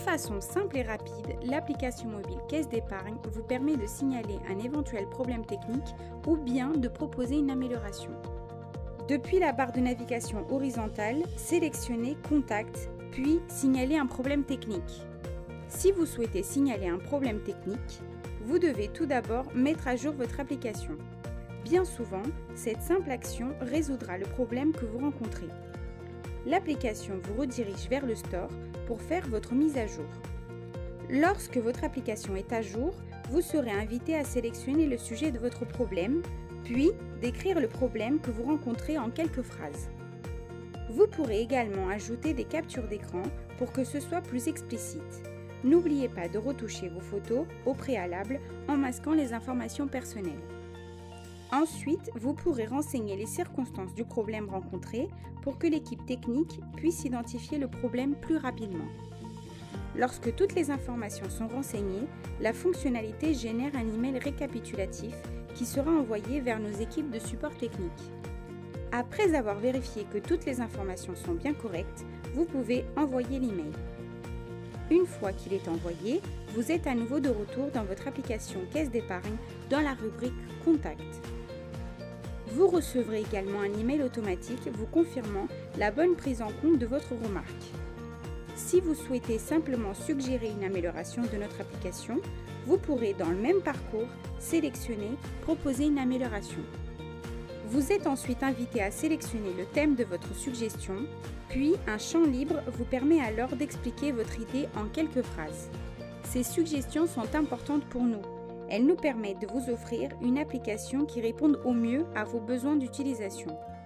façon simple et rapide, l'application mobile Caisse d'épargne vous permet de signaler un éventuel problème technique ou bien de proposer une amélioration. Depuis la barre de navigation horizontale, sélectionnez Contact, puis signalez un problème technique. Si vous souhaitez signaler un problème technique, vous devez tout d'abord mettre à jour votre application. Bien souvent, cette simple action résoudra le problème que vous rencontrez. L'application vous redirige vers le store pour faire votre mise à jour. Lorsque votre application est à jour, vous serez invité à sélectionner le sujet de votre problème, puis décrire le problème que vous rencontrez en quelques phrases. Vous pourrez également ajouter des captures d'écran pour que ce soit plus explicite. N'oubliez pas de retoucher vos photos au préalable en masquant les informations personnelles. Ensuite, vous pourrez renseigner les circonstances du problème rencontré pour que l'équipe technique puisse identifier le problème plus rapidement. Lorsque toutes les informations sont renseignées, la fonctionnalité génère un email récapitulatif qui sera envoyé vers nos équipes de support technique. Après avoir vérifié que toutes les informations sont bien correctes, vous pouvez envoyer l'email. Une fois qu'il est envoyé, vous êtes à nouveau de retour dans votre application Caisse d'épargne dans la rubrique Contact. Vous recevrez également un email automatique vous confirmant la bonne prise en compte de votre remarque. Si vous souhaitez simplement suggérer une amélioration de notre application, vous pourrez dans le même parcours sélectionner « Proposer une amélioration ». Vous êtes ensuite invité à sélectionner le thème de votre suggestion, puis un champ libre vous permet alors d'expliquer votre idée en quelques phrases. Ces suggestions sont importantes pour nous. Elles nous permettent de vous offrir une application qui réponde au mieux à vos besoins d'utilisation.